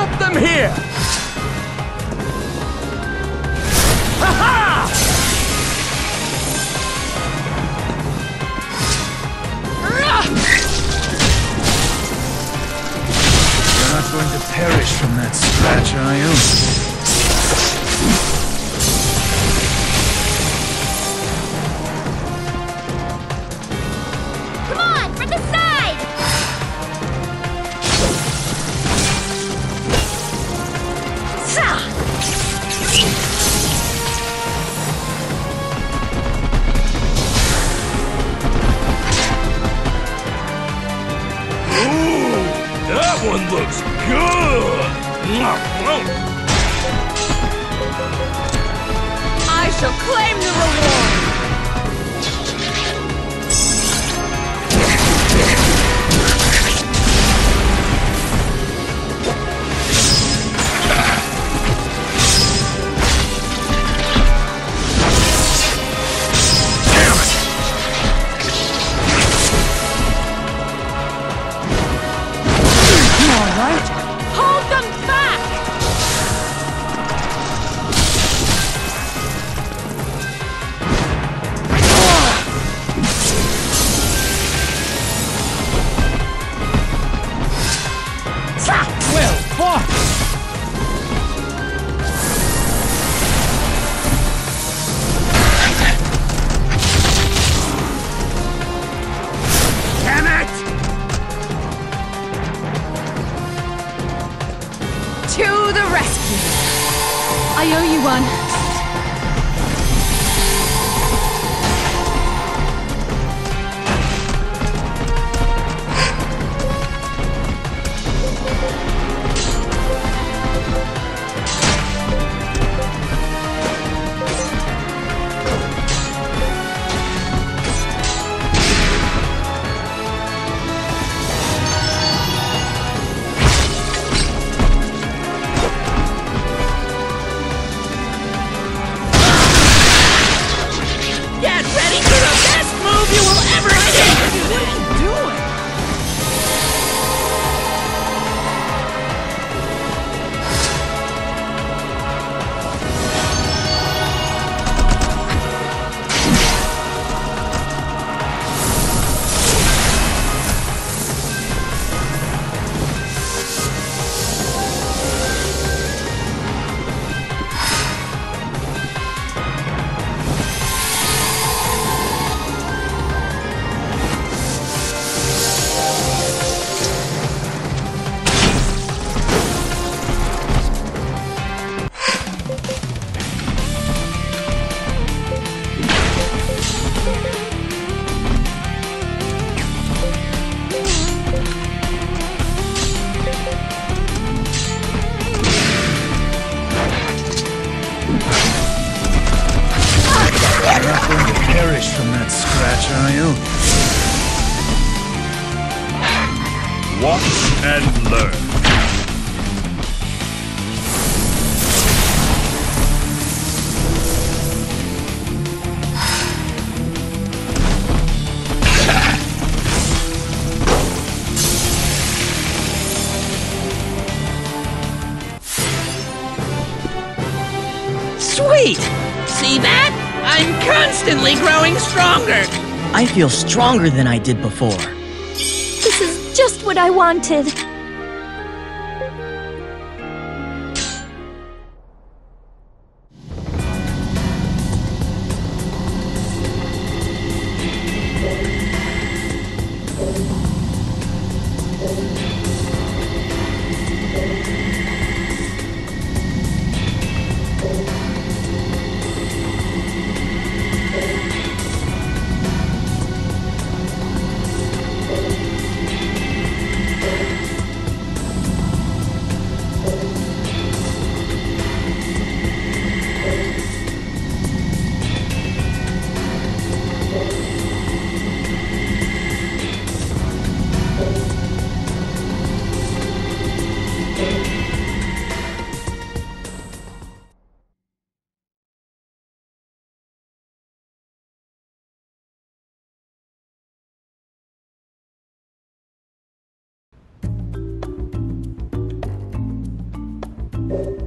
Stop them here! Ha-ha! You're not going to perish from that scratch, are you? Come on, from the side! That one looks good! I shall claim the reward! Hold them back! Well fought! Damn it! To the rescue! I owe you one. Get ready for the best move you will ever see! What are you doing? You're not going to perish from that scratch, are you? Watch and learn. Sweet! See that? I'm constantly growing stronger! I feel stronger than I did before. This is just what I wanted. Whoa!